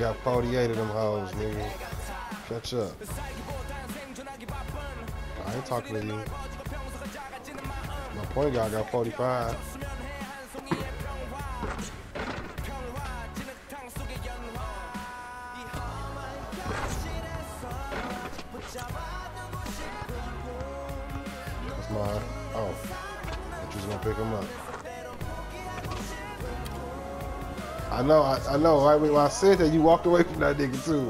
got 48 of them hoes, nigga. Catch up. I ain't talking to you. My point guard got 45. That's mine. Oh. But you was gonna pick him up. I know, right? When I said that, you walked away from that nigga too.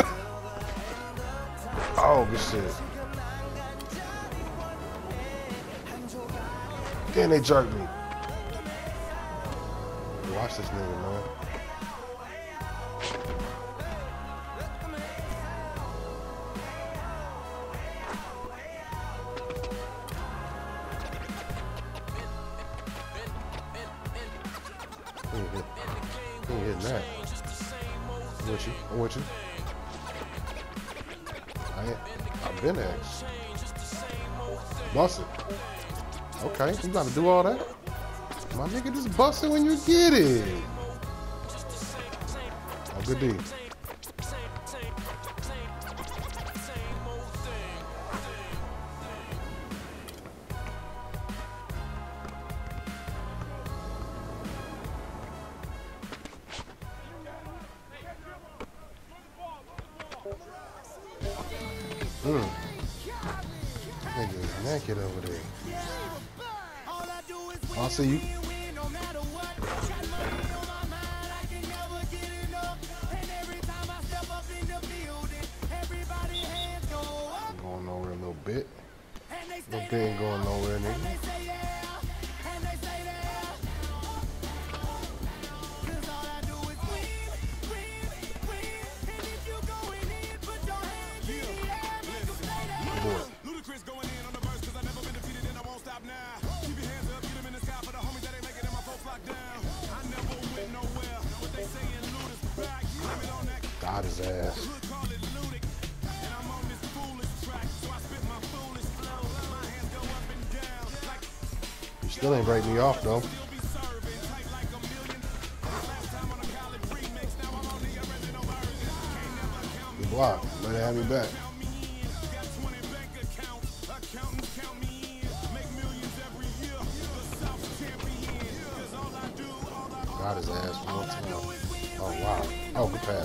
Oh, good shit. Then they jerked me. Watch this nigga, man. He ain't hitting that. I'm with you. I've been X. Bust it. Okay, you gotta do all that? My nigga just bust it when you get it. Oh, good D. Nigga is naked over there. I'll see you. I'm going nowhere a little bit. Little bit ain't going nowhere, nigga. Got his ass. You still ain't break me off though. You blocked. Better have me back. Got his ass one more time. Oh wow. Oh, good pass.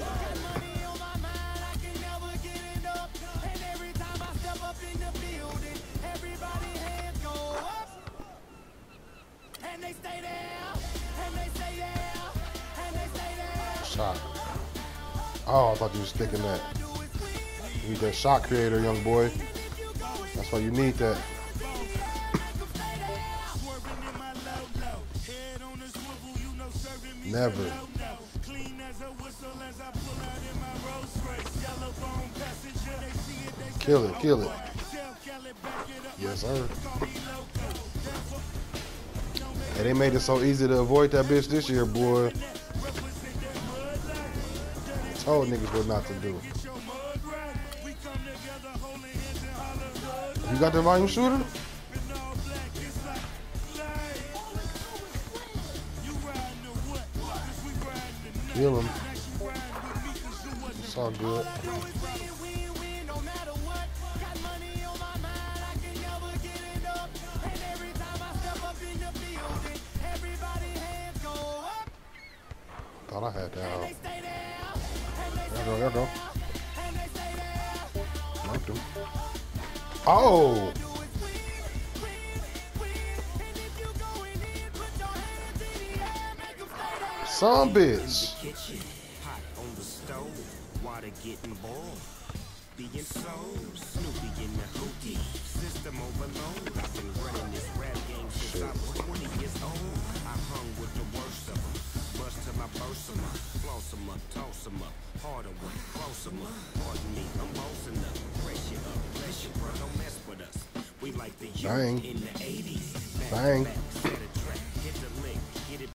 Shot. Oh, I thought you was sticking that. You need that shot creator, young boy. That's why you need that. Never. Kill it, kill it. Yes, sir. And they made it so easy to avoid that bitch this year, boy. Told niggas what not to do. You got the volume shooter? Kill him. It's all good. Thought I had that out. There go. Marked him. Oh! Some bitch. Being so Snoopy in the hookie system overload. I've been running this rap game since I was 20 years old. I hung with the worst of them. Bust till I burst them up. Floss them up, toss them up. Harder one, close them up. Pardon me, I'm bossing up. Brace you up, bless you, bro, don't mess with us. We like the youth in the 80s. Bang.